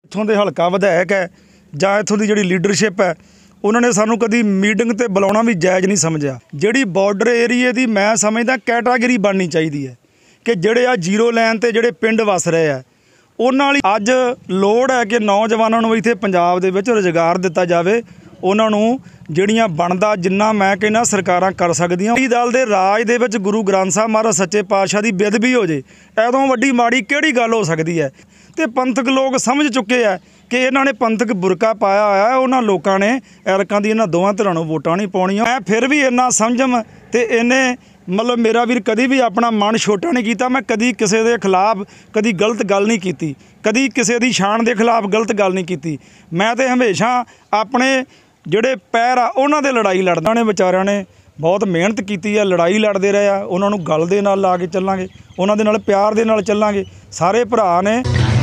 इत्थों के हल्का विधायक है जां इत्थों की जिहड़ी लीडरशिप है उन्होंने सानू कभी मीटिंग ते बुलाउणा भी जायज़ नहीं समझिया। जिहड़ी बॉर्डर एरिए की मैं समझदा कैटागरी बननी चाहिए है कि जिहड़े आ जीरो लाइन ते जिहड़े पिंड वस रहे हैं उन्हां लई अज लोड़ है कि नौजवानों नूं इत्थे पंजाब दे विच रोज़गार दिता जाए। उन्हां नूं जिहड़ियां बनदा जिन्ना मैं कहना सरकारां कर सकदियां। अकाली दल दे राज दे विच गुरु ग्रंथ साहिब महाराज सच्चे पातशाह दी बेदबी हो जे ऐदों वड्डी माड़ी किहड़ी गल हो सकदी है। तो पंथक लोग समझ चुके हैं कि इन्होंने पंथक बुरका पाया होया है। उन्होंने लोगों ने एरकां दी इन्हां दोवां धिरां नूं वोटां नहीं पाउणियां। मैं फिर भी इन्ना समझम ते इन्हें मतलब मेरा वीर कभी भी अपना मन छोटा नहीं किया। मैं कभी किसी के खिलाफ कभी गलत गल नहीं की, कभी किसी की शान के खिलाफ गलत गल नहीं की। मैं तो हमेशा अपने जिहड़े पैर आ उन्हां दे लड़ाई लड़दा। ने बेचारिਆਂ ने बहुत मेहनत की है, लड़ाई लड़ते रहे आ। उन्होंने गल दे नाल ला के चलांगे, उन्होंने नाल प्यार दे नाल चलांगे। सारे भरा ने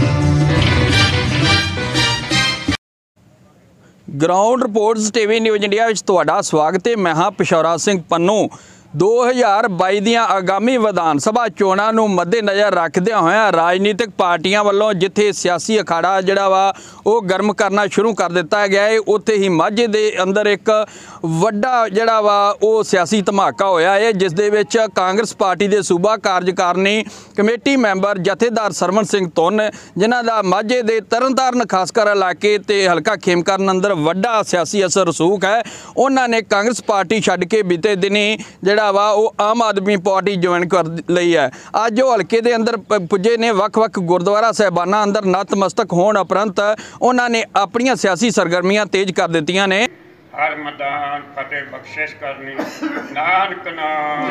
ground reports TV news India विच तुहाडा स्वागत है। मैं हाँ पिशौरा सिंह पन्नू। 2022 ਦੀਆਂ आगामी विधान सभा चोणां ਨੂੰ मद्देनज़र रखदिਆਂ ਹੋਇਆਂ राजनीतिक पार्टियां ਵੱਲੋਂ जिथे सियासी अखाड़ा ਜਿਹੜਾ ਵਾ ਉਹ गर्म करना शुरू कर दिता गया है, उत्थे ही माझे ਦੇ अंदर एक ਵੱਡਾ ਜਿਹੜਾ ਵਾ ਉਹ सियासी धमाका होया है, जिस ਦੇ ਵਿੱਚ कांग्रेस पार्टी ਦੇ सूबा कार्यकारिणी कमेटी मैंबर जथेदार सरवण सिंह धुन जिन्हां ਦਾ माझे ਦੇ तरनताਰਨ खासकर इलाके ते हल्का खेमकਰਨ अंदर ਵੱਡਾ सियासी असर रसूख है, उन्हां ने कांग्रेस पार्टी छड्ड के बीते दिनी ਜਿਹੜਾ वा आम आदमी पार्टी ज्वाइन कर ली है। अज वो हल्के दे अंदर पुजे ने वख-वख गुरुद्वारा साहिबाना अंदर नतमस्तक होने उपरंत उन्होंने अपनी सियासी सरगर्मियां तेज कर दित्तियां ने। हर मैदान फतेह बख्शिश करनी नानक नाम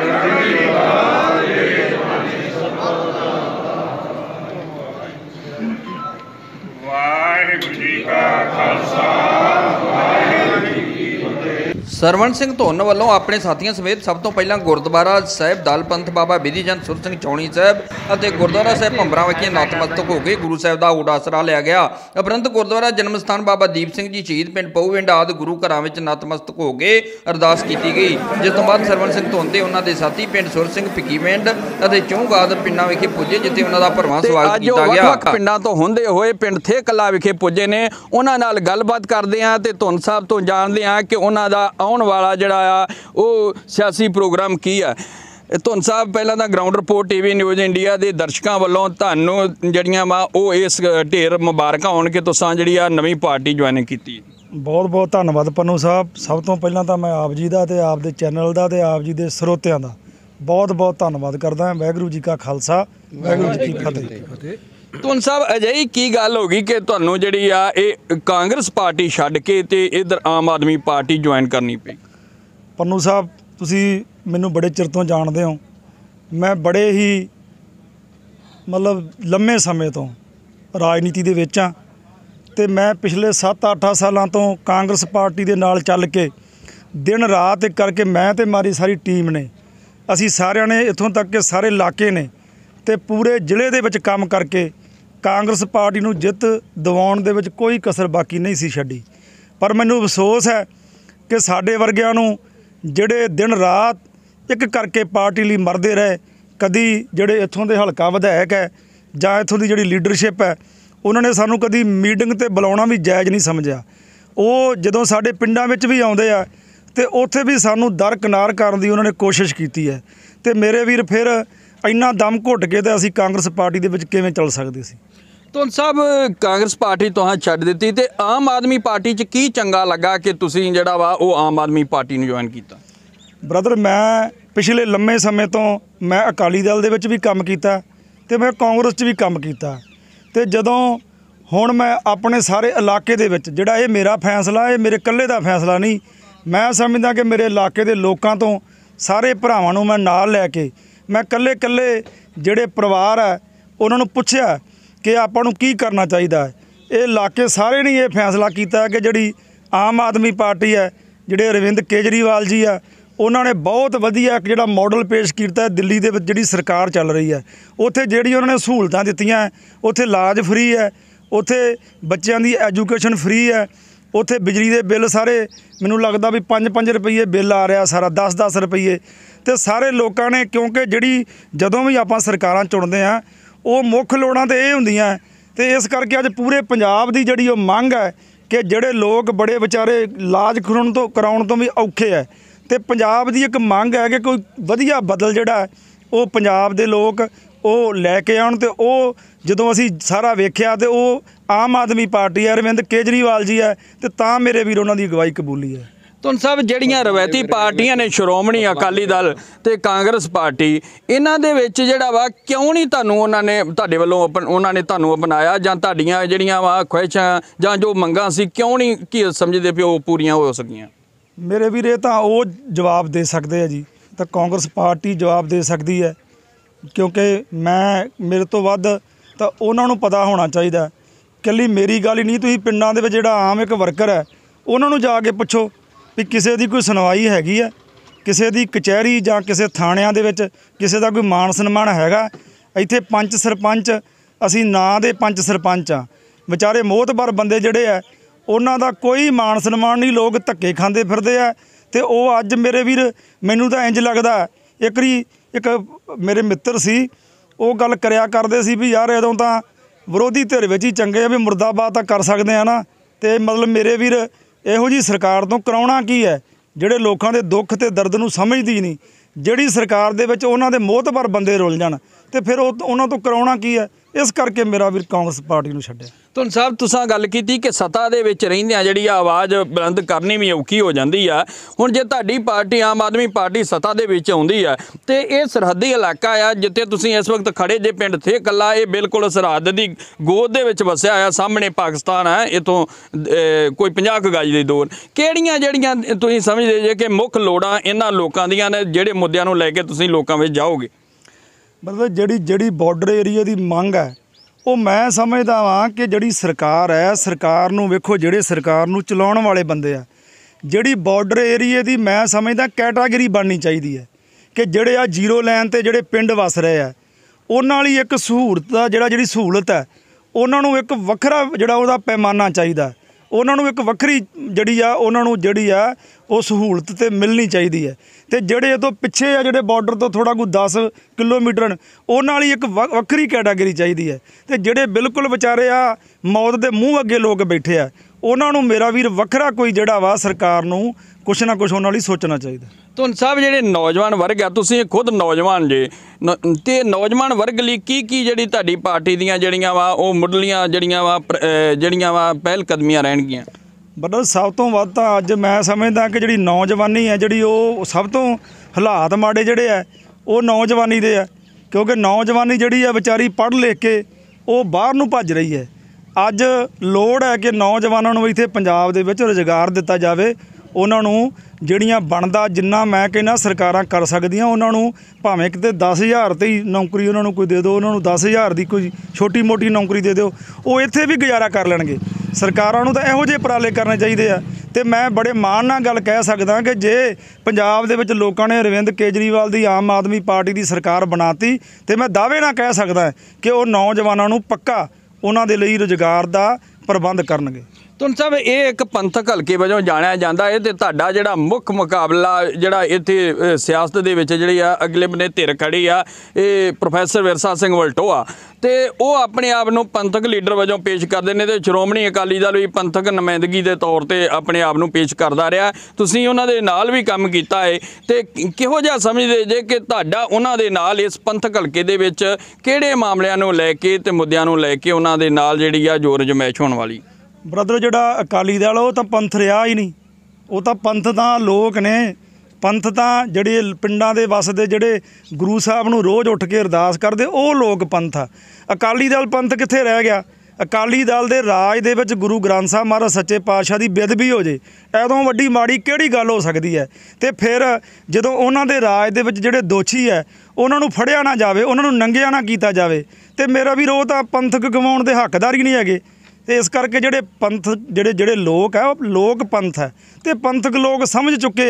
वाहिगुरू जी का खालसा वाहिगुरू जी की फतेह। सरवण सिंह धुन वालों अपने साथियों समेत सब तो पहला गुरुद्वारा साहिब दल पंथ बाबा बिधि चंद सुर सिंह चौणी साहब और गुरुद्वारा साहिब भंबरा विखे नतमस्तक हो गए गुरु साहिब का ऊट आसरा लिया गया। उपरंत गुरुद्वारा जन्म स्थान बाबा दीप सिंह जी शहीद पिंड पऊविंड आदि गुरु घर में नतमस्तक हो गए अरदास की गई, जिस तो बाद सरवण सिंह धुन के उन्होंने साथी पिंड सुर सिंह भिकीविंड और चौंग आदि पिंडों विखे पुजे जिथे उन्होंने भरवां स्वागत किया गया। पिंडों तो होंदे होए पिंड थे कला विखे पुजे ने उन्हां नाल गलबात करदे हां ते धुन साहब तो जानदे हां कि उन्हां दा आउण वाला जिहड़ा आ वो सियासी प्रोग्राम की है। धुन साहब पहला तो ground report TV news India के दर्शकों वालों तुहानूं जिहड़ियां वा ओह इस ढेर मुबारक होण कि तुसां जिहड़ी आ नवीं पार्टी ज्वाइन कीती। बहुत बहुत धन्नवाद पन्नू साहब। सब तो पहला तो मैं आप जी का आप दे चैनल का ते आप जी के ਸਰੋਤਿਆਂ का बहुत बहुत धन्नवाद करदा। वाहिगुरू जी का खालसा वाहिगुरू जी की फतेह। धुन साहब अजिही की गल हो गई कि तुहानूं जिहड़ी आ इह कांग्रेस पार्टी छड्ड के ते इधर आम आदमी पार्टी ज्वाइन करनी पई? पन्नू साहब तुसी मैनू बड़े चिर तो जानते हो, मैं बड़े ही मतलब लंबे समय तो राजनीति दे विच हां ते मैं पिछले 7-8 सालों तो कांग्रेस पार्टी दे नाल चल के दिन रात एक करके मैं ते मारी सारी टीम ने असी सारिਆਂ ने इत्थों तक के सारे इलाके ने ते पूरे जिले दे विच काम करके कांग्रेस पार्टी नूं जित दिवाउण दे विच कोई कसर बाकी नहीं सी छड्डी। पर मैनूं अफसोस है कि साडे वर्गिਆਂ नूं ਜਿਹੜੇ दिन रात एक करके पार्टी ਲਈ मरदे रहे। कदी ਜਿਹੜੇ ਇੱਥੋਂ ਦੇ ਹਲਕਾ ਵਿਧਾਇਕ ਹੈ ਜਾਂ ਇੱਥੋਂ ਦੀ ਜਿਹੜੀ ਲੀਡਰਸ਼ਿਪ ਹੈ ਉਹਨਾਂ ਨੇ ਸਾਨੂੰ ਕਦੀ ਮੀਟਿੰਗ ਤੇ ਬੁਲਾਉਣਾ ਵੀ ਜਾਇਜ਼ ਨਹੀਂ ਸਮਝਿਆ। ਉਹ ਜਦੋਂ ਸਾਡੇ ਪਿੰਡਾਂ ਵਿੱਚ ਵੀ ਆਉਂਦੇ ਆ ਤੇ ਉੱਥੇ ਵੀ ਸਾਨੂੰ ਦਰਕਿਨਾਰ ਕਰਨ ਦੀ ਉਹਨਾਂ ਨੇ ਕੋਸ਼ਿਸ਼ ਕੀਤੀ ਹੈ। ਤੇ ਮੇਰੇ ਵੀਰ ਫਿਰ ਇੰਨਾ ਦਮ ਘੁੱਟ ਕੇ ਤੇ ਅਸੀਂ ਕਾਂਗਰਸ ਪਾਰਟੀ ਦੇ ਵਿੱਚ ਕਿਵੇਂ ਚੱਲ ਸਕਦੇ ਸੀ। ਧੁਨ ਸਾਹਿਬ कांग्रेस पार्टी तुहां छड्ड दित्ती ते आम आदमी पार्टी च की चंगा लगा कि तुसीं जिहड़ा वा वो आम आदमी पार्टी नूं ज्वाइन कीता? ब्रदर मैं पिछले लंबे समय तो मैं अकाली दल दे विच भी काम कीता ते मैं कांग्रेस च भी काम कीता ते जदों हुण मैं अपने सारे इलाके दे विच जिहड़ा ये मेरा फैसला ये मेरे कल्ले दा फैसला नहीं, मैं समझदा कि मेरे इलाके दे लोकां तो सारे भरावां नूं मैं नाल लैके मैं कल्ले कल्ले जिहड़े परिवार है उन्हां नूं पुछया कि आपां नूं की करना चाहिए है। ये इलाके सारे ने ये फैसला किया कि जिहड़ी आम आदमी पार्टी है जिहड़े अरविंद केजरीवाल जी है उन्होंने बहुत वधिया एक जिहड़ा मॉडल पेश किया दिल्ली दे विच जिहड़ी सरकार चल रही है उत्थे जिहड़ी उन्होंने सहूलतां दित्तियां उत्थे इलाज फ्री है, उत्थे बच्चों की एजुकेशन फ्री है, उत्थे बिजली के बिल सारे मैनूं लगदा भी 5-5 रुपये बिल आ रहा सारा 10-10 रुपये तो सारे लोगों ने क्योंकि जिहड़ी जदों भी आपां सरकारां चुनदे हां वो मुख लोड़ां तो ये हुंदियां ਤੇ ਇਸ ਕਰਕੇ ਅੱਜ ਪੂਰੇ ਪੰਜਾਬ ਦੀ ਜਿਹੜੀ ਉਹ ਮੰਗ ਹੈ ਕਿ ਜਿਹੜੇ ਲੋਕ ਬੜੇ ਵਿਚਾਰੇ ਇਲਾਜ ਕਰਾਉਣ ਤੋਂ ਵੀ ਔਖੇ ਹੈ, ਤੇ ਪੰਜਾਬ ਦੀ ਇੱਕ ਮੰਗ ਹੈ ਕਿ ਕੋਈ ਵਧੀਆ ਬਦਲ ਜਿਹੜਾ ਹੈ ਉਹ ਪੰਜਾਬ ਦੇ ਲੋਕ ਉਹ ਲੈ ਕੇ ਆਉਣ। ਤੇ ਉਹ ਜਦੋਂ ਅਸੀਂ ਸਾਰਾ ਵੇਖਿਆ ਤੇ ਉਹ ਆਮ ਆਦਮੀ ਪਾਰਟੀ ਹੈ, ਅਰਵਿੰਦ ਕੇਜਰੀਵਾਲ ਜੀ ਹੈ, ਤੇ ਤਾਂ ਮੇਰੇ ਵੀਰ ਉਹਨਾਂ ਦੀ ਅਗਵਾਈ ਕਬੂਲੀ ਹੈ। ਤੁਹਾਨੂੰ ਸਭ ਜਿਹੜੀਆਂ ਰਵਾਇਤੀ ਪਾਰਟੀਆਂ ਨੇ ਸ਼੍ਰੋਮਣੀ ਅਕਾਲੀ ਦਲ ਤੇ ਕਾਂਗਰਸ ਪਾਰਟੀ, ਇਹਨਾਂ ਦੇ ਵਿੱਚ ਜਿਹੜਾ ਵਾ ਕਿਉਂ ਨਹੀਂ ਤੁਹਾਨੂੰ ਉਹਨਾਂ ਨੇ ਤੁਹਾਡੇ ਵੱਲੋਂ ਉਹਨਾਂ ਨੇ ਤੁਹਾਨੂੰ ਅਪਣਾਇਆ, ਜਾਂ ਤੁਹਾਡੀਆਂ ਜਿਹੜੀਆਂ ਵਾ ਖੁਆਇਸ਼ਾਂ ਜਾਂ ਜੋ ਮੰਗਾਂ ਸੀ ਕਿਉਂ ਨਹੀਂ ਕੀ ਸਮਝਦੇ ਪਿਓ ਉਹ ਪੂਰੀਆਂ ਹੋ ਸਕੀਆਂ? ਮੇਰੇ ਵੀਰ ਇਹ ਤਾਂ ਉਹ ਜਵਾਬ ਦੇ ਸਕਦੇ ਆ ਜੀ, ਤਾਂ ਕਾਂਗਰਸ ਪਾਰਟੀ ਜਵਾਬ ਦੇ ਸਕਦੀ ਹੈ, ਕਿਉਂਕਿ ਮੇਰੇ ਤੋਂ ਵੱਧ ਤਾਂ ਉਹਨਾਂ ਨੂੰ ਪਤਾ ਹੋਣਾ ਚਾਹੀਦਾ। ਇਕੱਲੀ ਮੇਰੀ ਗੱਲ ਹੀ ਨਹੀਂ, ਤੁਸੀਂ ਪਿੰਡਾਂ ਦੇ ਵਿੱਚ ਜਿਹੜਾ ਆਮ ਇੱਕ ਵਰਕਰ ਹੈ ਉਹਨਾਂ ਨੂੰ ਜਾ ਕੇ ਪੁੱਛੋ ਵੀ ਕਿਸੇ ਦੀ ਕੋਈ ਸੁਣਵਾਈ ਹੈਗੀ ਹੈ, ਕਿਸੇ ਦੀ ਕਚਹਿਰੀ ਜਾਂ ਕਿਸੇ ਥਾਣਿਆਂ ਦੇ ਵਿੱਚ ਕਿਸੇ ਦਾ ਕੋਈ ਮਾਣ ਸਨਮਾਨ ਹੈਗਾ? ਇੱਥੇ ਪੰਚ ਸਰਪੰਚ, ਅਸੀਂ ਨਾਂ ਦੇ ਪੰਚ ਸਰਪੰਚ ਆ, ਵਿਚਾਰੇ ਮੋਹਤਬਰ ਬੰਦੇ ਜਿਹੜੇ ਆ ਉਹਨਾਂ ਦਾ ਕੋਈ ਮਾਣ ਸਨਮਾਨ ਨਹੀਂ, ਲੋਕ ਧੱਕੇ ਖਾਂਦੇ ਫਿਰਦੇ ਆ। ਤੇ ਉਹ ਅੱਜ ਮੇਰੇ ਵੀਰ ਮੈਨੂੰ ਤਾਂ ਇੰਜ ਲੱਗਦਾ, ਇੱਕ ਮੇਰੇ ਮਿੱਤਰ ਸੀ ਉਹ ਗੱਲ ਕਰਿਆ ਕਰਦੇ ਸੀ ਵੀ ਯਾਰ ਉਦੋਂ ਤਾਂ ਵਿਰੋਧੀ ਧਿਰ ਵਿੱਚ ਹੀ ਚੰਗੇ ਆ, ਵੀ ਮੁਰਦਾਬਾਦ ਤਾਂ ਕਰ ਸਕਦੇ ਆ ਨਾ। ਤੇ ਮਤਲਬ ਮੇਰੇ ਵੀਰ ਇਹੋ ਜਿਹੀ ਸਰਕਾਰ ਤੋਂ ਕਰਾਉਣਾ ਕੀ ਹੈ, ਜਿਹੜੇ ਲੋਕਾਂ ਦੇ ਦੁੱਖ ਤੇ ਦਰਦ ਨੂੰ ਸਮਝਦੀ ਨਹੀਂ, ਜਿਹੜੀ ਸਰਕਾਰ ਦੇ ਵਿੱਚ ਉਹਨਾਂ ਦੇ ਮੋਹਤਬਰ ਬੰਦੇ ਰੁੱਲ ਜਾਣ, ਤੇ ਫਿਰ ਉਹਨਾਂ ਤੋਂ ਕਰਾਉਣਾ ਕੀ ਹੈ। ਇਸ ਕਰਕੇ ਮੇਰਾ ਵੀਰ ਕਾਂਗਰਸ ਪਾਰਟੀ ਨੂੰ ਛੱਡਿਆ। ਤੁਹਾਨੂੰ ਸਾਹਿਬ ਤੁਸੀਂ ਗੱਲ ਕੀਤੀ ਕਿ ਸੱਤਾ ਦੇ ਵਿੱਚ ਰਹਿੰਦਿਆਂ ਜਿਹੜੀ ਆਵਾਜ਼ ਬੁਲੰਦ ਕਰਨੀ ਵੀ ਔਖੀ ਹੋ ਜਾਂਦੀ ਆ। ਹੁਣ ਜੇ ਤੁਹਾਡੀ ਪਾਰਟੀ ਆਮ ਆਦਮੀ ਪਾਰਟੀ ਸੱਤਾ ਦੇ ਵਿੱਚ ਆਉਂਦੀ ਆ ਤੇ ਇਹ ਸਰਹੱਦੀ ਇਲਾਕਾ ਆ ਜਿੱਥੇ ਤੁਸੀਂ ਇਸ ਵਕਤ ਖੜੇ ਜੇ, ਪਿੰਡ ਥੇ ਕੱਲਾ, ਇਹ ਬਿਲਕੁਲ ਸਰਹੱਦ ਦੀ ਗੋਦ ਦੇ ਵਿੱਚ ਵਸਿਆ ਆ, ਸਾਹਮਣੇ ਪਾਕਿਸਤਾਨ ਹੈ, ਇੱਥੋਂ ਕੋਈ 50 ਕੁ ਗਜ ਦੀ ਦੂਰ। ਕਿਹੜੀਆਂ ਜਿਹੜੀਆਂ ਤੁਸੀਂ ਸਮਝਦੇ ਜੇ ਕਿ ਮੁੱਖ ਲੋੜਾਂ ਇਹਨਾਂ ਲੋਕਾਂ ਦੀਆਂ ਨੇ, ਜਿਹੜੇ ਮੁੱਦਿਆਂ ਨੂੰ ਲੈ ਕੇ ਤੁਸੀਂ ਲੋਕਾਂ ਵਿੱਚ ਜਾਓਗੇ? ਮਤਲਬ ਜਿਹੜੀ ਬਾਰਡਰ ਏਰੀਆ ਦੀ ਮੰਗ ਹੈ ਉਹ ਮੈਂ ਸਮਝਦਾ ਵਾਂ ਕਿ ਜਿਹੜੀ ਸਰਕਾਰ ਹੈ, ਸਰਕਾਰ ਨੂੰ ਵੇਖੋ, ਜਿਹੜੇ ਸਰਕਾਰ ਨੂੰ ਚਲਾਉਣ ਵਾਲੇ ਬੰਦੇ ਆ, ਜਿਹੜੀ ਬਾਰਡਰ ਏਰੀਏ ਦੀ ਮੈਂ ਸਮਝਦਾ ਕੈਟਾਗਰੀ ਬਣਨੀ ਚਾਹੀਦੀ ਹੈ ਕਿ ਜਿਹੜੇ ਆ ਜ਼ੀਰੋ ਲਾਈਨ 'ਤੇ ਜਿਹੜੇ ਪਿੰਡ ਵਸ ਰਹੇ ਆ ਉਹਨਾਂ ਲਈ ਇੱਕ ਸਹੂਲਤ ਦਾ ਜਿਹੜੀ ਸਹੂਲਤ ਹੈ ਉਹਨਾਂ ਨੂੰ ਇੱਕ ਵੱਖਰਾ ਜਿਹੜਾ ਉਹਦਾ ਪੈਮਾਨਾ ਚਾਹੀਦਾ, ਉਹਨਾਂ ਨੂੰ ਇੱਕ ਵੱਖਰੀ ਜਿਹੜੀ ਆ ਉਹ ਸਹੂਲਤ ਤੇ ਮਿਲਣੀ ਚਾਹੀਦੀ ਹੈ। ਤੇ ਜਿਹੜੇ ਇਹ ਤੋਂ ਪਿੱਛੇ ਆ, ਜਿਹੜੇ ਬਾਰਡਰ ਤੋਂ ਥੋੜ੍ਹਾ ਕੋਈ 10 ਕਿਲੋਮੀਟਰ, ਉਹਨਾਂ ਲਈ ਇੱਕ ਵੱਖਰੀ ਕੈਟਾਗਰੀ ਚਾਹੀਦੀ ਹੈ। ਤੇ ਜਿਹੜੇ ਬਿਲਕੁਲ ਵਿਚਾਰੇ ਆ ਮੌਤ ਦੇ ਮੂੰਹ ਅੱਗੇ ਲੋਕ ਬੈਠੇ ਆ, ਉਹਨਾਂ ਨੂੰ ਮੇਰਾ ਵੀਰ ਵੱਖਰਾ ਕੋਈ ਜਿਹੜਾ ਵਾ ਸਰਕਾਰ ਨੂੰ ਕੁਛ ਨਾ ਕੁਛ ਉਹਨਾਂ ਲਈ ਸੋਚਣਾ ਚਾਹੀਦਾ। ਤੁਹਾਨੂੰ ਸਾਹਿਬ ਜਿਹੜੇ ਨੌਜਵਾਨ ਵਰਗ ਆ, ਤੁਸੀਂ ਖੁਦ ਨੌਜਵਾਨ ਜੇ, ਤੇ ਨੌਜਵਾਨ ਵਰਗ ਲਈ ਕੀ ਜਿਹੜੀ ਤੁਹਾਡੀ ਪਾਰਟੀ ਦੀਆਂ ਜਿਹੜੀਆਂ ਵਾ ਉਹ ਮੁੱਢਲੀਆਂ ਜਿਹੜੀਆਂ ਵਾ ਪਹਿਲ ਕਦਮੀਆਂ ਰਹਿਣਗੀਆਂ? ਮਤਲਬ ਸਭ ਤੋਂ ਵੱਧ ਤਾਂ ਅੱਜ ਮੈਂ ਸਮਝਦਾ ਕਿ ਜਿਹੜੀ ਨੌਜਵਾਨੀ ਹੈ, ਜਿਹੜੀ ਉਹ ਸਭ ਤੋਂ ਹਾਲਾਤ ਮਾੜੇ ਜਿਹੜੇ ਆ ਉਹ ਨੌਜਵਾਨੀ ਦੇ ਆ, ਕਿਉਂਕਿ ਨੌਜਵਾਨੀ ਜਿਹੜੀ ਆ ਵਿਚਾਰੀ ਪੜ੍ਹ ਲਿਖ ਕੇ ਉਹ ਬਾਹਰ ਨੂੰ ਭੱਜ ਰਹੀ ਹੈ। ਅੱਜ ਲੋੜ ਹੈ ਕਿ ਨੌਜਵਾਨਾਂ ਨੂੰ ਇੱਥੇ ਪੰਜਾਬ ਦੇ ਵਿੱਚ ਰੁਜ਼ਗਾਰ ਦਿੱਤਾ ਜਾਵੇ, ਉਹਨਾਂ ਨੂੰ ਜਿਹੜੀਆਂ ਬਣਦਾ ਜਿੰਨਾ ਮੈਂ ਕਹਿੰਦਾ ਸਰਕਾਰਾਂ ਕਰ ਸਕਦੀਆਂ, ਉਹਨਾਂ ਨੂੰ ਭਾਵੇਂ ਕਿਤੇ 10,000 ਤੇ ਹੀ ਨੌਕਰੀ ਉਹਨਾਂ ਨੂੰ ਕੋਈ ਦੇ ਦਿਓ, ਉਹਨਾਂ ਨੂੰ 10,000 ਦੀ ਕੋਈ ਛੋਟੀ ਮੋਟੀ ਨੌਕਰੀ ਦੇ ਦਿਓ, ਉਹ ਇੱਥੇ ਵੀ ਗੁਜ਼ਾਰਾ ਕਰ ਲੈਣਗੇ। ਸਰਕਾਰਾਂ ਨੂੰ ਤਾਂ ਇਹੋ ਜਿਹੇ ਉਪਰਾਲੇ ਕਰਨੇ ਚਾਹੀਦੇ ਆ। ਤੇ ਮੈਂ ਬੜੇ ਮਾਣ ਨਾਲ ਗੱਲ ਕਹਿ ਸਕਦਾ ਕਿ ਜੇ ਪੰਜਾਬ ਦੇ ਵਿੱਚ ਲੋਕਾਂ ਨੇ ਅਰਵਿੰਦ ਕੇਜਰੀਵਾਲ ਦੀ ਆਮ ਆਦਮੀ ਪਾਰਟੀ ਦੀ ਸਰਕਾਰ ਬਣਾਤੀ, ਤੇ ਮੈਂ ਦਾਅਵੇ ਨਾਲ ਕਹਿ ਸਕਦਾ ਕਿ ਉਹ ਨੌਜਵਾਨਾਂ ਨੂੰ ਪੱਕਾ ਉਹਨਾਂ ਦੇ ਲਈ ਰੁਜ਼ਗਾਰ ਦਾ ਪ੍ਰਬੰਧ ਕਰਨਗੇ। ਤੁਹਾਨੂੰ ਸਾਹਿਬ ਇਹ ਇੱਕ ਪੰਥਕ ਹਲਕੇ ਵਜੋਂ ਜਾਣਿਆ ਜਾਂਦਾ ਹੈ, ਤੇ ਤੁਹਾਡਾ ਜਿਹੜਾ ਮੁੱਖ ਮੁਕਾਬਲਾ ਜਿਹੜਾ ਇੱਥੇ ਸਿਆਸਤ ਦੇ ਵਿੱਚ ਜਿਹੜੀ ਆ ਅਗਲੇ ਬੰਨੇ ਧਿਰ ਖੜੀ ਆ, ਇਹ ਪ੍ਰੋਫੈਸਰ ਵਿਰਸਾ ਸਿੰਘ ਵਲਟੋਆ, ਤੇ ਉਹ ਆਪਣੇ ਆਪ ਨੂੰ ਪੰਥਕ ਲੀਡਰ ਵਜੋਂ ਪੇਸ਼ ਕਰਦੇ ਨੇ, ਤੇ ਸ਼੍ਰੋਮਣੀ ਅਕਾਲੀ ਦਲ ਵੀ ਪੰਥਕ ਨੁਮਾਇੰਦਗੀ ਦੇ ਤੌਰ ਤੇ ਆਪਣੇ ਆਪ ਨੂੰ ਪੇਸ਼ ਕਰਦਾ ਰਿਹਾ। ਤੁਸੀਂ ਉਹਨਾਂ ਦੇ ਨਾਲ ਵੀ ਕੰਮ ਕੀਤਾ ਹੈ, ਤੇ ਕਿਹੋ ਜਿਹਾ ਸਮਝਦੇ ਜੇ ਕਿ ਤੁਹਾਡਾ ਉਹਨਾਂ ਦੇ ਨਾਲ ਇਸ ਪੰਥਕ ਹਲਕੇ ਦੇ ਵਿੱਚ ਕਿਹੜੇ ਮਾਮਲਿਆਂ ਨੂੰ ਲੈ ਕੇ ਤੇ ਮੁੱਦਿਆਂ ਨੂੰ ਲੈ ਕੇ ਉਹਨਾਂ ਦੇ ਨਾਲ ਜਿਹੜੀ ਆ ਜ਼ੋਰ ਜਮੈਸ਼ ਹੋਣ ਵਾਲੀ? ਬ੍ਰਦਰ, ਜਿਹੜਾ ਅਕਾਲੀ ਦਲ ਉਹ ਤਾਂ ਪੰਥ ਰਿਹਾ ਹੀ ਨਹੀਂ, ਉਹ ਤਾਂ ਪੰਥ ਤਾਂ ਲੋਕ ਨੇ। ਪੰਥ ਤਾਂ ਜਿਹੜੇ ਪਿੰਡਾਂ ਦੇ ਵਸਦੇ, ਜਿਹੜੇ ਗੁਰੂ ਸਾਹਿਬ ਨੂੰ ਰੋਜ਼ ਉੱਠ ਕੇ ਅਰਦਾਸ ਕਰਦੇ, ਉਹ ਲੋਕ ਪੰਥ ਆ। ਅਕਾਲੀ ਦਲ ਪੰਥ ਕਿੱਥੇ ਰਹਿ ਗਿਆ? ਅਕਾਲੀ ਦਲ ਦੇ ਰਾਜ ਦੇ ਵਿੱਚ ਗੁਰੂ ਗ੍ਰੰਥ ਸਾਹਿਬ ਮਹਾਰਾਜ ਸੱਚੇ ਪਾਤਸ਼ਾਹ ਦੀ ਬੇਅਦਬੀ ਹੋ ਜੇ, ਐਦੋਂ ਵੱਡੀ ਮਾੜੀ ਕਿਹੜੀ ਗੱਲ ਹੋ ਸਕਦੀ ਹੈ? ਤੇ ਫਿਰ ਜਦੋਂ ਉਹਨਾਂ ਦੇ ਰਾਜ ਦੇ ਵਿੱਚ ਜਿਹੜੇ ਦੋਸ਼ੀ ਹੈ ਉਹਨਾਂ ਨੂੰ ਫੜਿਆ ਨਾ ਜਾਵੇ, ਉਹਨਾਂ ਨੂੰ ਨੰਗਿਆ ਨਾ ਕੀਤਾ ਜਾਵੇ, ਤੇ ਮੇਰਾ ਵੀਰ ਉਹ ਤਾਂ ਪੰਥਕ ਗਵਾਉਣ ਦੇ ਹੱਕਦਾਰ ਹੀ ਨਹੀਂ ਹੈਗੇ। ਤੇ ਇਸ ਕਰਕੇ ਜਿਹੜੇ ਪੰਥ ਜਿਹੜੇ ਲੋਕ ਹੈ ਉਹ ਲੋਕ ਪੰਥ ਹੈ, ਤੇ ਪੰਥਕ ਲੋਕ ਸਮਝ ਚੁੱਕੇ ਆ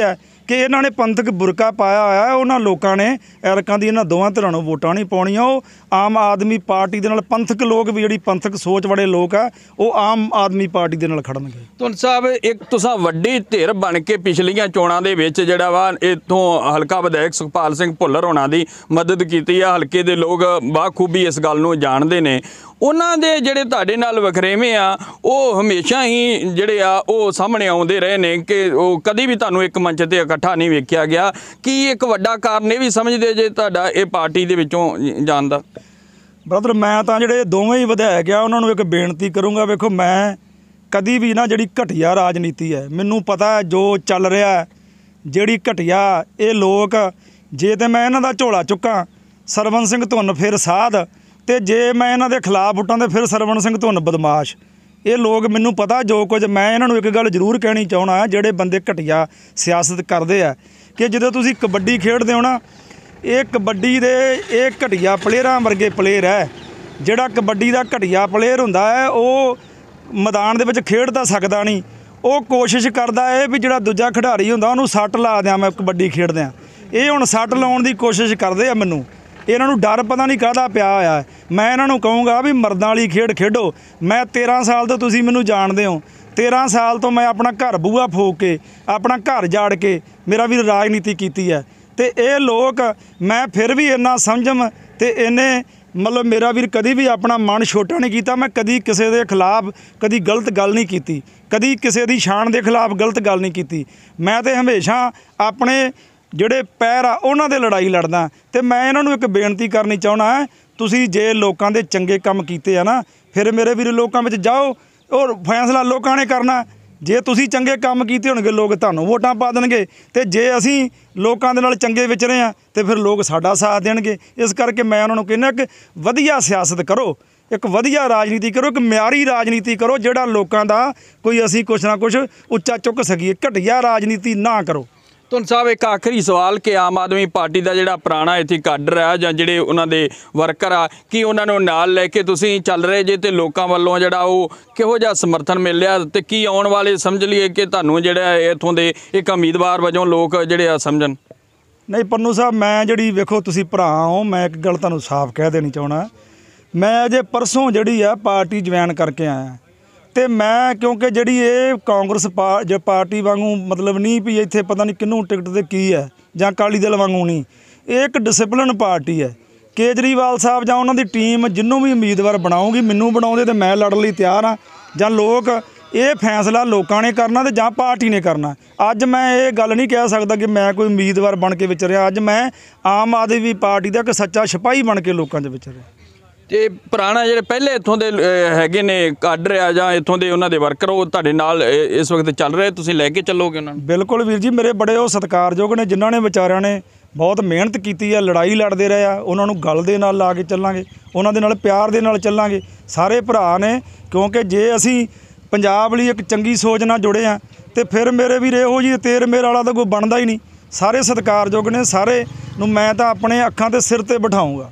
ਕਿ ਇਹਨਾਂ ਨੇ ਪੰਥਕ ਬੁਰਕਾ ਪਾਇਆ ਹੋਇਆ ਹੈ। ਉਹਨਾਂ ਲੋਕਾਂ ਨੇ ਐਰਕਾਂ ਦੀ ਇਹਨਾਂ ਦੋਵਾਂ ਧਿਰਾਂ ਨੂੰ ਵੋਟਾਂ ਨਹੀਂ ਪਾਉਣੀਆਂ। ਉਹ ਆਮ ਆਦਮੀ ਪਾਰਟੀ ਦੇ ਨਾਲ ਪੰਥਕ ਲੋਕ ਵੀ ਜਿਹੜੀ ਪੰਥਕ ਸੋਚ ਵਾਲੇ ਲੋਕ ਆ ਉਹ ਆਮ ਆਦਮੀ ਪਾਰਟੀ ਦੇ ਨਾਲ ਖੜਨਗੇ। ਧੁੰਨ ਸਾਹਿਬ ਇੱਕ ਤੁਸੀਂ ਵੱਡੀ ਧਿਰ ਬਣ ਕੇ ਪਿਛਲੀਆਂ ਚੋਣਾਂ ਦੇ ਵਿੱਚ ਜਿਹੜਾ ਵਾ ਇੱਥੋਂ ਹਲਕਾ ਵਿਧਾਇਕ ਸੁਖਪਾਲ ਸਿੰਘ ਭੁੱਲਰ ਹੋਣਾ ਦੀ ਮਦਦ ਕੀਤੀ ਆ। ਹਲਕੇ ਦੇ ਲੋਕ ਬਾਖੂਬੀ ਇਸ ਗੱਲ ਨੂੰ ਜਾਣਦੇ ਨੇ। ਉਹਨਾਂ ਦੇ ਜਿਹੜੇ ਤੁਹਾਡੇ ਨਾਲ ਵਖਰੇਵੇਂ ਆ ਉਹ ਹਮੇਸ਼ਾ ਹੀ ਜਿਹੜੇ ਆ ਉਹ ਸਾਹਮਣੇ ਆਉਂਦੇ ਰਹੇ ਨੇ ਕਿ ਉਹ ਕਦੀ ਵੀ ਤੁਹਾਨੂੰ ਇੱਕ ਮੰਚ ਤੇ ਇਕੱਠਾ ਨਹੀਂ ਵੇਖਿਆ ਗਿਆ। ਕੀ ਇੱਕ ਵੱਡਾ ਕਾਰਨ ਇਹ ਵੀ ਸਮਝਦੇ ਜੇ ਤੁਹਾਡਾ ਇਹ ਪਾਰਟੀ ਦੇ ਵਿੱਚੋਂ ਜਾਣ ਦਾ? ਬ੍ਰਦਰ, ਮੈਂ ਤਾਂ ਜਿਹੜੇ ਦੋਵੇਂ ਹੀ ਵਿਧਾਇਕ ਆ ਉਹਨਾਂ ਨੂੰ ਇੱਕ ਬੇਨਤੀ ਕਰੂੰਗਾ। ਵੇਖੋ, ਮੈਂ ਕਦੀ ਵੀ ਨਾ ਜਿਹੜੀ ਘਟੀਆ ਰਾਜਨੀਤੀ ਹੈ, ਮੈਨੂੰ ਪਤਾ ਹੈ ਜੋ ਚੱਲ ਰਿਹਾ, ਜਿਹੜੀ ਘਟੀਆ ਇਹ ਲੋਕ, ਜੇ ਤੇ ਮੈਂ ਇਹਨਾਂ ਦਾ ਝੋਲਾ ਚੁੱਕਾਂ ਸਰਵਣ ਸਿੰਘ ਧੁੰਨ ਫਿਰ ਸਾਧ, ਤੇ ਜੇ ਮੈਂ ਇਹਨਾਂ ਦੇ ਖਿਲਾਫ ਉੱਠਾਂ ਤੇ ਫਿਰ ਸਰਵਣ ਸਿੰਘ ਧੁੰਨ ਬਦਮਾਸ਼। ਇਹ ਲੋਕ ਮੈਨੂੰ ਪਤਾ ਜੋ ਕੁਝ। ਮੈਂ ਇਹਨਾਂ ਨੂੰ ਇੱਕ ਗੱਲ ਜ਼ਰੂਰ ਕਹਿਣੀ ਚਾਹੁੰਦਾ, ਜਿਹੜੇ ਬੰਦੇ ਘਟੀਆ ਸਿਆਸਤ ਕਰਦੇ ਆ, ਕਿ ਜਦੋਂ ਤੁਸੀਂ ਕਬੱਡੀ ਖੇਡਦੇ ਹੋ ਨਾ, ਇਹ ਕਬੱਡੀ ਦੇ ਇਹ ਘਟੀਆ ਪਲੇਅਰਾਂ ਵਰਗੇ ਪਲੇਅਰ ਹੈ। ਜਿਹੜਾ ਕਬੱਡੀ ਦਾ ਘਟੀਆ ਪਲੇਅਰ ਹੁੰਦਾ ਹੈ ਉਹ ਮੈਦਾਨ ਦੇ ਵਿੱਚ ਖੇਡ ਤਾਂ ਸਕਦਾ ਨਹੀਂ। ਉਹ ਕੋਸ਼ਿਸ਼ ਕਰਦਾ ਹੈ ਵੀ ਜਿਹੜਾ ਦੂਜਾ ਖਿਡਾਰੀ ਹੁੰਦਾ ਉਹਨੂੰ ਸੱਟ ਲਾ ਦਿਆਂ ਮੈਂ ਕਬੱਡੀ ਖੇਡਦਿਆਂ। ਇਹ ਹੁਣ ਸੱਟ ਲਾਉਣ ਦੀ ਕੋਸ਼ਿਸ਼ ਕਰਦੇ ਆ। ਮੈਨੂੰ ਇਹਨਾਂ ਨੂੰ ਡਰ ਪਤਾ ਨਹੀਂ ਕਾਹਦਾ ਪਿਆ ਹੋਇਆ। ਮੈਂ ਇਹਨਾਂ ਨੂੰ ਕਹੂੰਗਾ ਵੀ ਮਰਦਾਂ ਵਾਲੀ ਖੇਡ ਖੇਡੋ। ਮੈਂ 13 ਸਾਲ ਤੋਂ, ਤੁਸੀਂ ਮੈਨੂੰ ਜਾਣਦੇ ਹੋ, 13 ਸਾਲ ਤੋਂ ਮੈਂ ਆਪਣਾ ਘਰ ਬੂਹਾ ਫੂਕ ਕੇ, ਆਪਣਾ ਘਰ ਜਾੜ ਕੇ ਮੇਰਾ ਵੀ ਰਾਜਨੀਤੀ ਕੀਤੀ ਹੈ। ਤੇ ਇਹ ਲੋਕ, ਮੈਂ ਫਿਰ ਵੀ ਇੰਨਾ ਸਮਝਮ ਤੇ ਇਹਨੇ ਮਤਲਬ ਮੇਰਾ ਵੀਰ ਕਦੀ ਵੀ ਆਪਣਾ ਮਨ ਛੋਟਾ ਨਹੀਂ ਕੀਤਾ। ਮੈਂ ਕਦੀ ਕਿਸੇ ਦੇ ਖਿਲਾਫ ਕਦੀ ਗਲਤ ਗੱਲ ਨਹੀਂ ਕੀਤੀ, ਕਦੀ ਕਿਸੇ ਦੀ ਸ਼ਾਨ ਦੇ ਖਿਲਾਫ ਗਲਤ ਗੱਲ ਨਹੀਂ ਕੀਤੀ। ਮੈਂ ਤੇ ਹਮੇਸ਼ਾ ਆਪਣੇ ਜਿਹੜੇ ਪੈਰ ਆ ਉਹਨਾਂ ਦੇ ਲੜਾਈ ਲੜਦਾ। ਤੇ ਮੈਂ ਇਹਨਾਂ ਨੂੰ ਇੱਕ ਬੇਨਤੀ ਕਰਨੀ ਚਾਹੁੰਦਾ, ਤੁਸੀਂ ਜੇ ਲੋਕਾਂ ਦੇ ਚੰਗੇ ਕੰਮ ਕੀਤੇ ਆ ਨਾ, ਫਿਰ ਮੇਰੇ ਵੀਰ ਲੋਕਾਂ ਵਿੱਚ ਜਾਓ, ਔਰ ਫੈਸਲਾ ਲੋਕਾਂ ਨੇ ਕਰਨਾ। ਜੇ ਤੁਸੀਂ ਚੰਗੇ ਕੰਮ ਕੀਤੇ ਹੋਣਗੇ ਲੋਕ ਤੁਹਾਨੂੰ ਵੋਟਾਂ ਪਾ ਦੇਣਗੇ, ਤੇ ਜੇ ਅਸੀਂ ਲੋਕਾਂ ਦੇ ਨਾਲ ਚੰਗੇ ਵਿਚਰੇ ਹਾਂ ਤੇ ਫਿਰ ਲੋਕ ਸਾਡਾ ਸਾਥ ਦੇਣਗੇ। ਇਸ ਕਰਕੇ ਮੈਂ ਉਹਨਾਂ ਨੂੰ ਕਹਿੰਦਾ ਕਿ ਵਧੀਆ ਸਿਆਸਤ ਕਰੋ, ਇੱਕ ਵਧੀਆ ਰਾਜਨੀਤੀ ਕਰੋ, ਇੱਕ ਮਿਆਰੀ ਰਾਜਨੀਤੀ ਕਰੋ, ਜਿਹੜਾ ਲੋਕਾਂ ਦਾ ਕੋਈ ਅਸੀਂ ਕੁਛ ਨਾ ਕੁਛ ਉੱਚਾ ਚੁੱਕ ਸਕੀਏ। ਘਟੀਆ ਰਾਜਨੀਤੀ ਨਾ ਕਰੋ। ਧੁੰਨ ਸਾਹਿਬ, ਇੱਕ ਆਖਰੀ ਸਵਾਲ ਕਿ ਆਮ ਆਦਮੀ ਪਾਰਟੀ ਦਾ ਜਿਹੜਾ ਪੁਰਾਣਾ ਇੱਥੇ ਕਾਡਰ ਆ ਜਾਂ ਜਿਹੜੇ ਉਹਨਾਂ ਦੇ ਵਰਕਰ ਆ, ਕੀ ਉਹਨਾਂ ਨੂੰ ਨਾਲ ਲੈ ਕੇ ਤੁਸੀਂ ਚੱਲ ਰਹੇ ਜੇ, ਤੇ ਲੋਕਾਂ ਵੱਲੋਂ ਜਿਹੜਾ ਉਹ ਕਿਹੋ ਜਿਹਾ ਸਮਰਥਨ ਮਿਲ ਰਿਹਾ, ਤੇ ਕੀ ਆਉਣ ਵਾਲੇ ਸਮਝ ਲਈਏ ਕਿ ਤੁਹਾਨੂੰ ਜਿਹੜਾ ਇੱਥੋਂ ਦੇ ਇੱਕ ਉਮੀਦਵਾਰ ਵਜੋਂ ਲੋਕ ਜਿਹੜੇ ਆ ਸਮਝਣ? ਨਹੀਂ ਪੰਨੂ ਸਾਹਿਬ, ਮੈਂ ਜਿਹੜੀ ਵੇਖੋ ਤੁਸੀਂ ਭਰਾ ਹੋ, ਮੈਂ ਇੱਕ ਗੱਲ ਤੁਹਾਨੂੰ ਸਾਫ਼ ਕਹਿ ਦੇਣੀ ਚਾਹੁੰਦਾ। ਮੈਂ ਅਜੇ ਪਰਸੋਂ ਜਿਹੜੀ ਆ ਪਾਰਟੀ ਜੁਆਇਨ ਕਰਕੇ ਆਇਆ, ਤੇ ਮੈਂ ਕਿਉਂਕਿ ਜਿਹੜੀ ਇਹ ਕਾਂਗਰਸ ਪਾਰਟੀ ਵਾਂਗੂ ਮਤਲਬ ਨਹੀਂ ਵੀ ਇੱਥੇ ਪਤਾ ਨਹੀਂ ਕਿਹਨੂੰ ਟਿਕਟ ਤੇ ਕੀ ਹੈ, ਜਾਂ ਅਕਾਲੀ ਦਲ ਵਾਂਗੂ ਨਹੀਂ। ਇਹ ਇੱਕ ਡਿਸਪਲਿਨ ਪਾਰਟੀ ਹੈ। ਕੇਜਰੀਵਾਲ ਸਾਹਿਬ ਜਾਂ ਉਹਨਾਂ ਦੀ ਟੀਮ ਜਿਹਨੂੰ ਵੀ ਉਮੀਦਵਾਰ ਬਣਾਉਗੀ, ਮੈਨੂੰ ਬਣਾਉਂਦੇ ਤੇ ਮੈਂ ਲੜਨ ਲਈ ਤਿਆਰ ਹਾਂ। ਜਾਂ ਲੋਕ, ਇਹ ਫੈਸਲਾ ਲੋਕਾਂ ਨੇ ਕਰਨਾ ਤੇ ਜਾਂ ਪਾਰਟੀ ਨੇ ਕਰਨਾ। ਅੱਜ ਮੈਂ ਇਹ ਗੱਲ ਨਹੀਂ ਕਹਿ ਸਕਦਾ ਕਿ ਮੈਂ ਕੋਈ ਉਮੀਦਵਾਰ ਬਣ ਕੇ ਵਿਚਰਿਆ। ਅੱਜ ਮੈਂ ਆਮ ਆਦਮੀ ਪਾਰਟੀ ਦਾ ਇੱਕ ਸੱਚਾ ਸਿਪਾਹੀ ਬਣ ਕੇ ਲੋਕਾਂ 'ਚ ਵਿਚਰਿਆ। ਤੇ ਪੁਰਾਣਾ ਜਿਹੜੇ ਪਹਿਲੇ ਇੱਥੋਂ ਦੇ ਹੈਗੇ ਨੇ ਕਾਡਰ ਆ ਜਾਂ ਇੱਥੋਂ ਦੇ ਉਹਨਾਂ ਦੇ ਵਰਕਰ, ਉਹ ਤੁਹਾਡੇ ਨਾਲ ਇਸ ਵਕਤ ਚੱਲ ਰਹੇ, ਤੁਸੀਂ ਲੈ ਕੇ ਚੱਲੋਗੇ ਉਹਨਾਂ ਨੂੰ? ਬਿਲਕੁਲ ਵੀਰ ਜੀ, ਮੇਰੇ ਬੜੇ ਉਹ ਸਤਿਕਾਰਯੋਗ ਨੇ, ਜਿਨ੍ਹਾਂ ਨੇ ਵਿਚਾਰਿਆਂ ਨੇ ਬਹੁਤ ਮਿਹਨਤ ਕੀਤੀ ਆ, ਲੜਾਈ ਲੜਦੇ ਰਹੇ ਆ। ਉਹਨਾਂ ਨੂੰ ਗਲ ਦੇ ਨਾਲ ਲਾ ਕੇ ਚੱਲਾਂਗੇ, ਉਹਨਾਂ ਦੇ ਨਾਲ ਪਿਆਰ ਦੇ ਨਾਲ ਚੱਲਾਂਗੇ। ਸਾਰੇ ਭਰਾ ਨੇ, ਕਿਉਂਕਿ ਜੇ ਅਸੀਂ ਪੰਜਾਬ ਲਈ ਇੱਕ ਚੰਗੀ ਸੋਚ ਨਾਲ ਜੁੜੇ ਆ ਤੇ ਫਿਰ ਮੇਰੇ ਵੀਰ ਇਹੋ ਜਿਹੀ ਤੇਰ ਮੇਰ ਵਾਲਾ ਤਾਂ ਕੋਈ ਬਣਦਾ ਹੀ ਨਹੀਂ। ਸਾਰੇ ਸਤਿਕਾਰਯੋਗ ਨੇ, ਸਾਰੇ ਨੂੰ ਮੈਂ ਤਾਂ ਆਪਣੇ ਅੱਖਾਂ 'ਤੇ ਸਿਰ 'ਤੇ ਬਿਠਾਊਂਗਾ।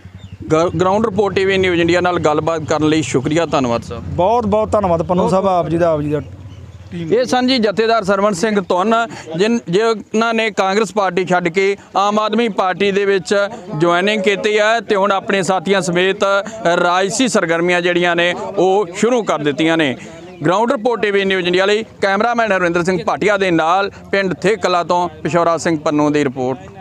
Ground report TV news India ਨਾਲ ਗੱਲਬਾਤ ਕਰਨ ਲਈ ਸ਼ੁਕਰੀਆ, ਧੰਨਵਾਦ ਸਾਹਿਬ। ਬਹੁਤ ਬਹੁਤ ਧੰਨਵਾਦ ਪੰਨੂ ਸਾਹਿਬ, ਆਪ ਜੀ ਦਾ ਇਹ ਸਨ ਜੀ ਜਥੇਦਾਰ ਸਰਵਣ ਸਿੰਘ ਧੁੰਨ, ਜਿਨ੍ਹਾਂ ਨੇ ਕਾਂਗਰਸ ਪਾਰਟੀ ਛੱਡ ਕੇ ਆਮ ਆਦਮੀ ਪਾਰਟੀ ਦੇ ਵਿੱਚ ਜੁਆਇਨਿੰਗ ਕੀਤੀ ਹੈ ਤੇ ਹੁਣ ਆਪਣੇ ਸਾਥੀਆਂ ਸਮੇਤ ਰਾਜਸੀ ਸਰਗਰਮੀਆਂ ਜਿਹੜੀਆਂ ਨੇ ਉਹ ਸ਼ੁਰੂ ਕਰ ਦਿੱਤੀਆਂ ਨੇ। Ground report TV news India ਲਈ ਕੈਮਰਾਮੈਨ ਹਰਵਿੰਦਰ ਸਿੰਘ ਭਾਟੀਆ ਦੇ ਨਾਲ ਪਿੰਡ ਥੇ ਕਲਾ ਤੋਂ ਪਿਸ਼ੌਰਾ ਸਿੰਘ ਪੰਨੂ ਦੀ ਰਿਪੋਰਟ।